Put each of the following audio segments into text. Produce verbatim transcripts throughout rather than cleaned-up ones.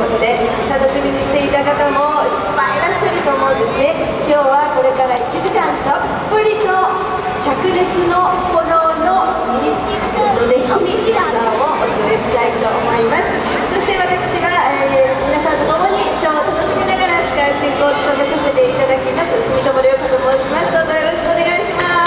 ことで、楽しみにしていた方もいっぱいいらっしゃると思うんですね。今日はこれからいちじかんたっぷりと灼熱の炎のぜひ皆さんをお連れしたいと思います。そして私は、えー、皆さんと共にショーを楽しみながら司会進行を務めさせていただきます。住友涼子と申します。どうぞよろしくお願いします。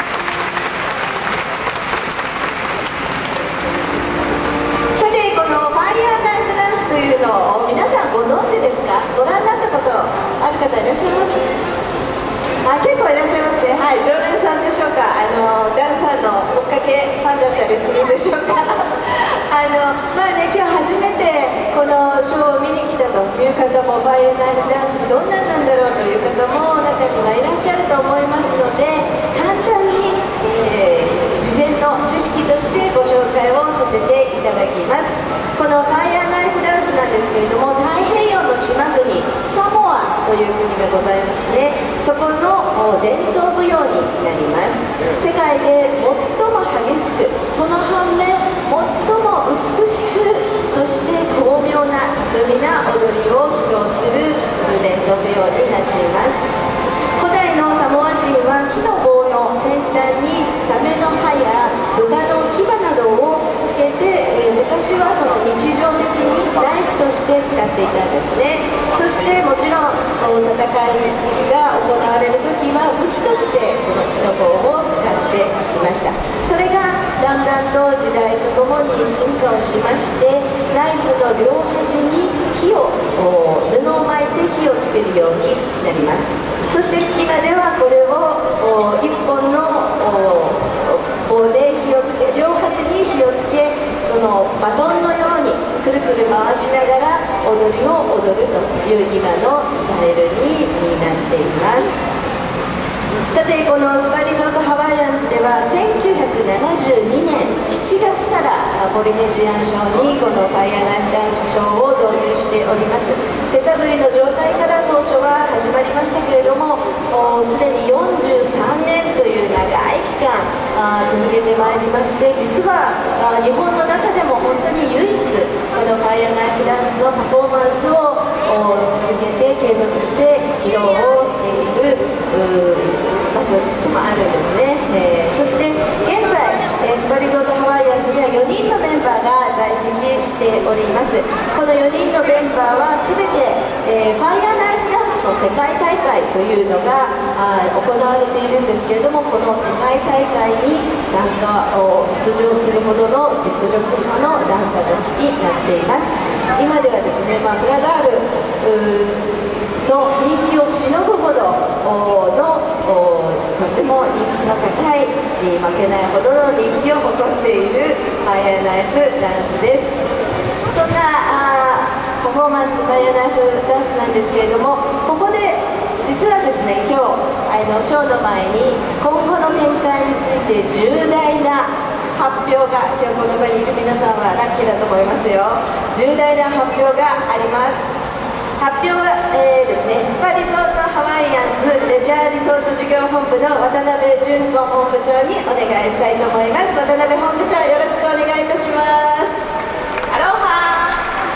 さて、このファイヤーナイフダンスというのを皆さんご存知ですか？ご覧になったことある方いらっしゃいます？あ、結構いらっしゃいますね。はい、常連さんでしょうか。あのダンサーの追っかけファンだったりするんでしょうか。あのまあね、今日初めてこのショーを見に来たという方も、ファイアナイフダンスどんなんなんだろうという方も中にはいらっしゃると思いますので、簡単に、えー、事前の知識としてご紹介をさせていただきます。このファイアナイフダンスなんですけれども、太平洋の島国サモアという国がございますね。そこの伝統舞踊になります。世界で最も激しく、その反面最も美しく、そして巧妙な巧みな踊りを披露する伝統舞踊になっています。古代のサモア人は木の棒の先端にサメの歯や豚の牙などをつけて、えー、昔はその日常的にナイフとして使っていたんですね。そしてもちろん戦いが行われる時は武器としてその木の棒を使っていました。それがだんだんと時代とともに進化をしまして、ナイフの両端に火を布を巻いて火をつけるようになります。そして今ではこれを一本の棒で火をつけ、両端に火をつけ、そのバトンのようにくるくる回しながら踊りを踊るという今のスタイルになっています。さて、このスパリゾートハワイアンズではせんきゅうひゃくななじゅうにねんしちがつからポリネシアンショーにこのファイアナイフダンスショーを導入しております。手探りの状態から当初は始まりましたけれども、すでによんじゅうさんねんという長い期間あ続けてまいりまして、実はあ日本の中でも本当に唯一このファイアナイフダンスのパフォーマンスを続けて継続して披露をしている場所でもあるんですね。えー、そして現在、えー、スパリゾートハワイアンズにはよにんのメンバーが在籍しております。このよにんのメンバーは全て、えー、ファイアナイフダンスの世界大会というのがあ行われているんですけれども、この世界大会に参加を出場するほどの実力派のダンサーたちになっています。今ではですね、まあ、フラガールの人気をしのぐほどのとても人気の高い、負けないほどの人気を誇っているファイアナイフダンスです。そんなあパフォーマンスファイアナイフダンスなんですけれども、ここで実はですね、今日あのショーの前に今後の展開について重大な発表が、今日この場にいる皆さんはラッキーだと思いますよ。重大な発表があります。発表は、えー、ですね、スパリゾートハワイアンズレジャーリゾート事業本部の渡辺純子本部長にお願いしたいと思います。渡辺本部長、よろしくお願いいたします。 アロハ、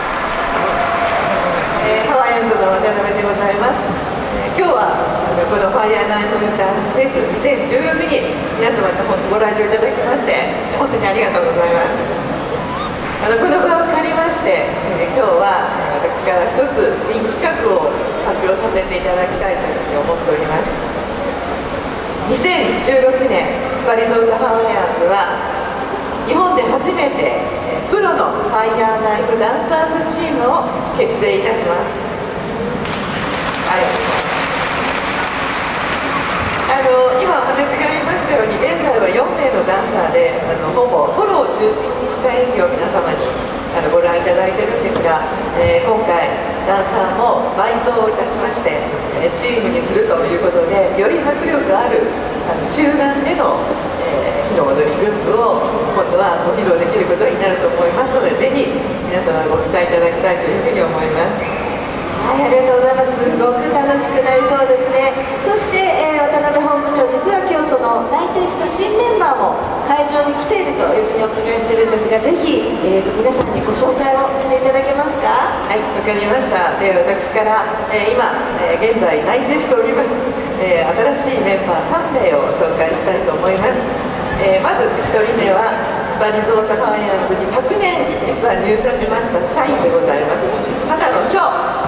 えー、ハワイアンズの渡辺でございます。えー、今日はこのファイアナイフダンスフェスにせんじゅうろくに皆様に本当ご来場いただきまして本当にありがとうございます。あのこの場を借りまして、えー、今日は私から一つ新企画を発表させていただきたいというふうに思っております。にせんじゅうろくねんスパリゾートハワイアンズは日本で初めてプロのファイヤーナイフダンサーズチームを結成いたします。はい、あの今お話がありましたように、現在はよんめいのダンサーであのほぼソロを中心にした演技を皆様にあのご覧いただいているんですが、えー、今回ダンサーも倍増いたしまして、えー、チームにするということで、より迫力あるあの集団での、えー、火の踊り群舞を今度はご披露できることになると思いますので、ぜひ皆様ご期待いただきたいというふうに思います。 はい、ありがとうございます。すごく楽しくなりそうですね。そして、えー、渡辺本部長、実は今日その内定した新メンバーも会場に来ているというふうにお伺いしているんですが、ぜひ、えー、皆さん自己紹介をしていただけますか？ はい、わかりました。で、私から、えー、今、えー、現在内定しております、えー、新しいメンバーさんめいを紹介したいと思います。えー、まずひとりめはスパリゾートハワイアンズに昨年実は入社しました社員でございます畑野翔。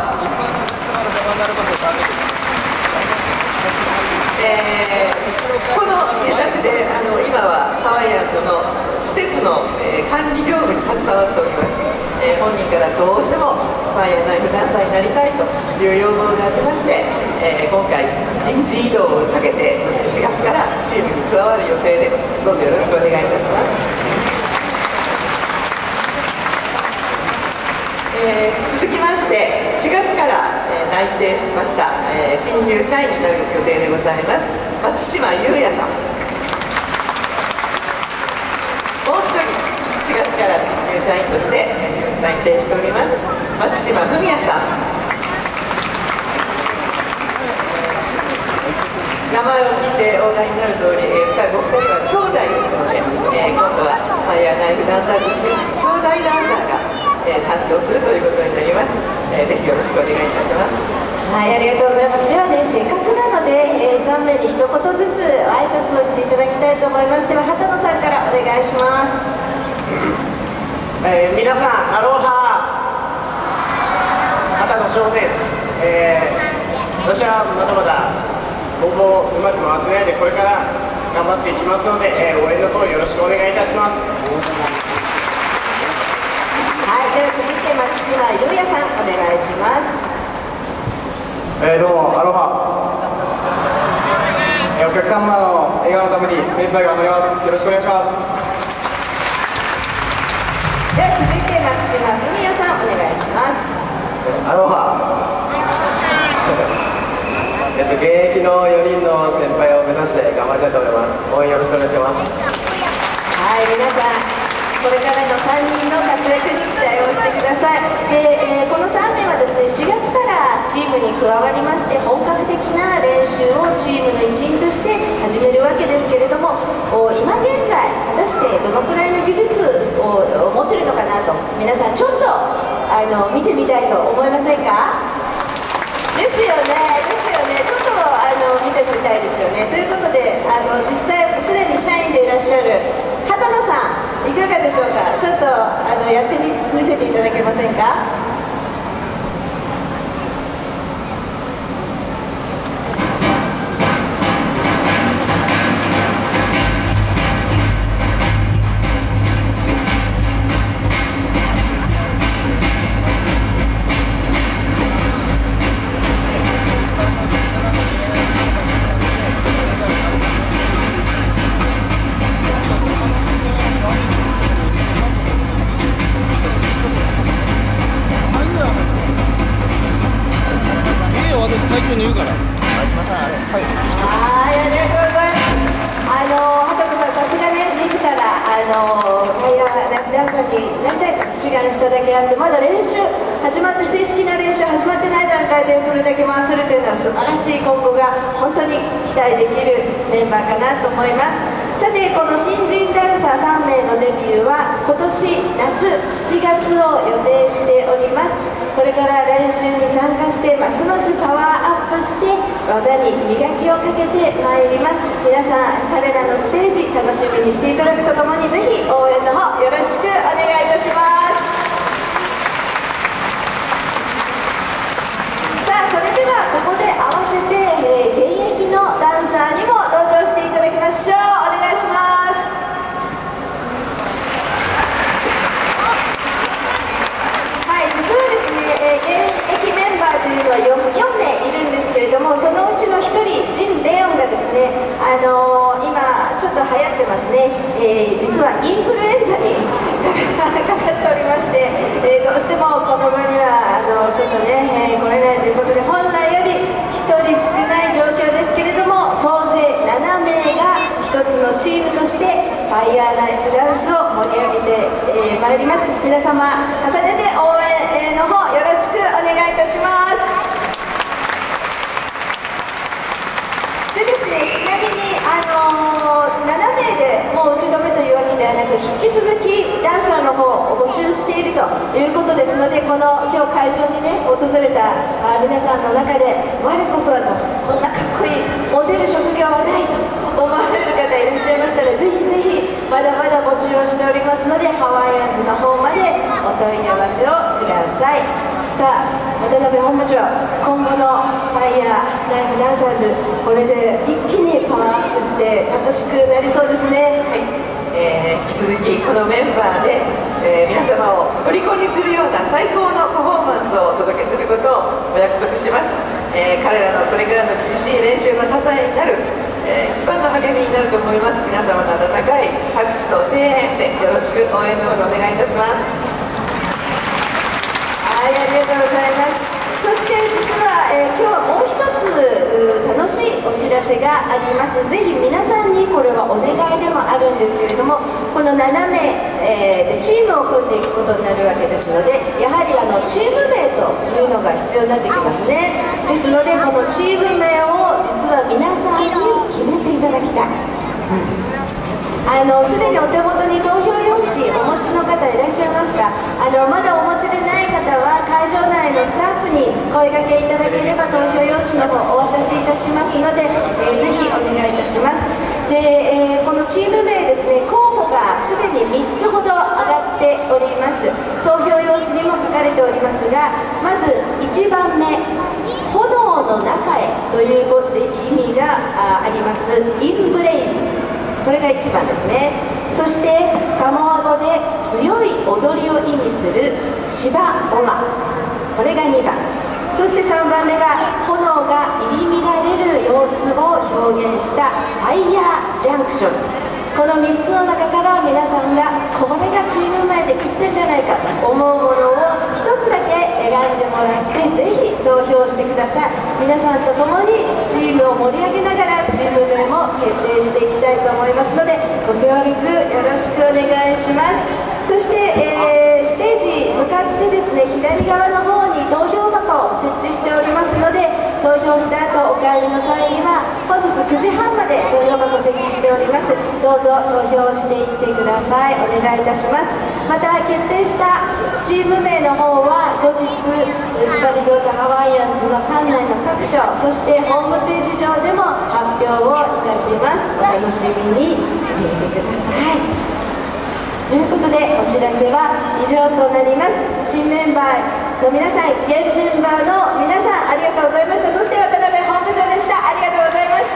えー、この形であの今はハワイアンズの施設の、えー、管理業務に携わっております。えー、本人からどうしてもファイヤーナイフダンサーになりたいという要望がありまして、えー、今回人事異動をかけてしがつからチームに加わる予定です。どうぞよろしくお願いいたします。えー、続きましてしがつから、えー、内定しました、えー、新入社員になる予定でございます松島優也さん。もう一人しがつから新入社員として内定しております松島文也さん。名前を聞いてお分かりになる通り、えー、双子ふたりは兄弟ですので、えー、今度はファイヤーナイフダンサーとチーム兄弟ダンサーがえー、誕生するということになります。えー、ぜひよろしくお願いいたします。 はい、ありがとうございます。ではね、せっかくなので、えー、さんめいに一言ずつ挨拶をしていただきたいと思います。では畑野さんからお願いします。 えー、皆さんアロハ、畑野翔です。えー、私はまだまだ工房をうまく回せないでこれから頑張っていきますので、えー、応援の方よろしくお願いいたします。 はい、では続いて松島優也さんお願いします。 えー、どうもアロハ、えー、お客様の笑顔のために精一杯頑張ります。よろしくお願いします。 では続いて松島文也さんお願いします。 アロハえっと現役のよにんの先輩を目指して頑張りたいと思います。応援よろしくお願いします。 はい、皆さんこれからのさんにんの活躍に期待をしてください。で、えー、このさんめいはですねしがつからチームに加わりまして本格的な練習をチームの一員として始めるわけですけれども、今現在果たしてどのくらいの技術を持っているのかなと皆さんちょっとあの見てみたいと思いませんか？ですよね、ですよね、ちょっとあの見てみたいですよね。ということであの実際すでに社員でいらっしゃる畑野さんいかがでしょうか？ちょっとあのやってみ見せていただけませんか？ 最初に言うから。はい、 はい、ありがとうございます。あの畑野さん、さすがね、自らあのファイヤーナイフダンサーになりたいと志願しただけあって、まだ練習始まって正式な練習始まってない段階でそれだけ回せるというのは素晴らしい今後が本当に期待できるメンバーかなと思います。さて、この新人ダンサーさんめいのデビューは今年夏しちがつを予定しております。これから練習に参加してますますパワーアップして技に磨きをかけてまいります。皆さん彼らのステージ楽しみにしていただくとともにぜひ応援の方よろしくお願いいたします。さあ、それではここで合わせて、えー、現役のダンサーにも登場していただきましょう。お願いします。はい、実はですね、えー、現役メンバーというのは 4, よんめいいるんですけれども、そのうちのひとりジン・レオンがですね、あのー、今ちょっと流行ってますね、えー、実はインフルエンザにかかっておりまして、えー、どうしてもこの場にはあのちょっとね、えー、来れないということで本来よりひとり少ない状況ですけれども、総勢ななめいがひとつのチームとしてファイヤーナイフダンスを盛り上げてまい、えー、ります。皆様重ねて応援の方よろしくお願いいたします。でですね、ちなみに、あのー、ななめいでもう打ち止めというわけではなく、引き続きダンサーの方を募集していると会場にね訪れたあ皆さんの中で我こそはとこんなかっこいいモテる職業はないと思われる方いらっしゃいましたらぜひぜひまだまだ募集をしておりますのでハワイアンズの方までお問い合わせをください。さあ渡辺本部長、今後のファイヤーナイフダンサーズこれで一気にパワーアップして楽しくなりそうですね。 はい、えー、引き続きこのメンバーで、えー、皆様を虜にするような最高のパフォーマンスをお届けすることをお約束します。えー、彼らのこれからの厳しい練習の支えになる、えー、一番の励みになると思います。皆様の温かい拍手と声援でよろしく応援のほどお願いいたします。 はい、ありがとうございます。そして実は、えー、今日はもう一つ楽しいお知らせがあります。ぜひ皆さんにこれはお願いでもあるんですけれども、このななめい、えー、でチームを組んでいくことになるわけですので、やはりあのチーム名というのが必要になってきますね。ですのでこのチーム名を実は皆さんに決めていただきたい。うんあのすでにお手元に投票用紙お持ちの方いらっしゃいますか？あのまだお持ちでない方は会場内のスタッフに声掛けいただければ投票用紙の方お渡しいたしますので、えー、ぜひお願いいたします。で、えー、このチーム名ですね、候補がすでにみっつほど上がっております。投票用紙にも書かれておりますが、まずいちばんめ炎の中へという意味がありますインブレイズ、これがいちばんですね。そしてサモア語で強い踊りを意味するシバオマ、これがにばん。そしてさんばんめが炎が入り乱れる様子を表現したファイヤージャンクション。このみっつの中から皆さんがこれがチーム名でぴったりじゃないかと思うものをひとつだけ選んでもらってぜひ投票してください。皆さんと共にチームを盛り上げながらチーム名も決定していきたいと思いますのでご協力よろしくお願いします。そして、えー、ステージ向かってですね左側の方に投票箱を設置しておりますので、投票した後お帰りの際には本日くじはんまで投票箱設置しております。どうぞ投票していってください。お願いいたします。また決定したチーム名の方は後日スパリゾートハワイアンズの館内の各所、そしてホームページ上でも発表をいたします。お楽しみにしていてください。ということでお知らせは以上となります。新メンバーの皆さん、現メンバーの皆さんありがとうございました。そして渡辺本部長でした。ありがとうございました。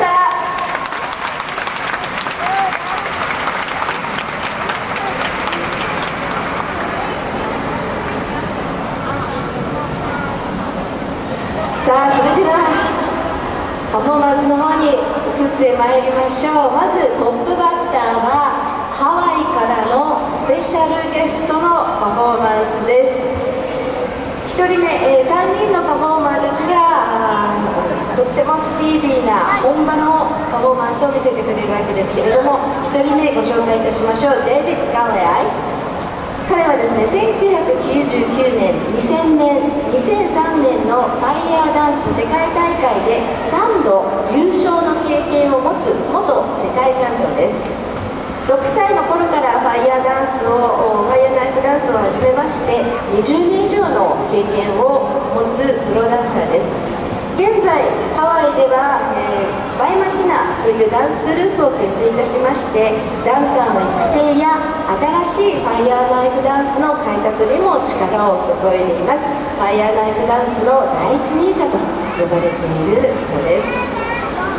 さあそれではパフォーマンスの方に移ってまいりましょう。まずトップバッターはハワイからのスペシャルゲストのパフォーマンスです。ひとりめ、えー、さんにんのパフォーマーたちがとってもスピーディーな本場のパフォーマンスを見せてくれるわけですけれども、ひとりめご紹介いたしましょう。デイビッド・ガレアイ、彼はですねせんきゅうひゃくきゅうじゅうきゅうねん、にせんねん、にせんさんねんのファイヤーダンス世界大会でさんど優勝の経験を持つ元世界チャンピオンです。ろくさいの頃からファイヤーダンスをファイヤーナイフダンスを始めましてにじゅうねん以上の経験を持つプロダンサーです。現在ハワイでは、えー、バイマキナというダンスグループを結成いたしましてダンサーの育成や新しいファイヤーナイフダンスの開拓にも力を注いでいます。ファイヤーナイフダンスの第一人者と呼ばれている人です。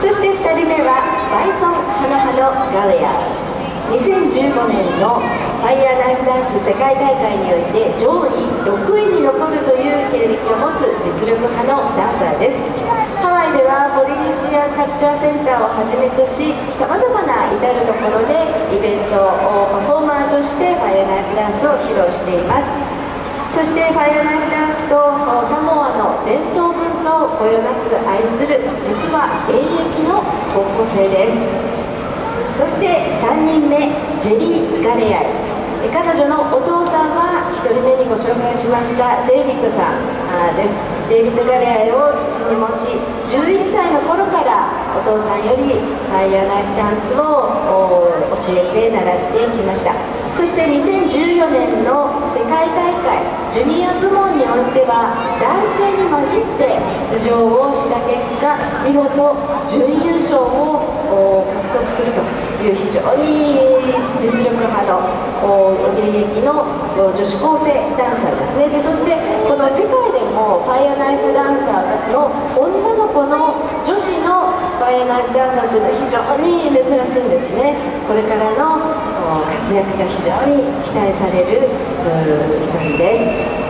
そしてふたりめはバイソン・ハナハのガレア、にせんじゅうごねんのファイヤーナイフダンス世界大会において上位ろくいに残るという経歴を持つ実力派のダンサーです。ハワイではポリネシアンカルチャーセンターをはじめとしさまざまな至るところでイベントをパフォーマーとしてファイヤーナイフダンスを披露しています。そしてファイヤーナイフダンスとサモアの伝統文化をこよなく愛する実は現役の高校生です。そしてさんにんめ、ジェリー・ガレアイ、彼女のお父さんはひとりめにご紹介しましたデイビッドさんです。デイビッド・ガレアイを父に持ちじゅういっさいの頃からお父さんよりファイヤーナイフダンスを教えて習ってきました。 そしてにせんじゅうよねんの世界大会ジュニア部門においては男性に混じって出場をした結果、見事準優勝を獲得するという非常に実力派の現役の女子高生ダンサーですね。でそしてこの世界でもファイヤーナイフダンサーの女の子の女子のファイヤーナイフダンサーというのは非常に珍しいんですね。これからの活躍が非常に期待される一人です。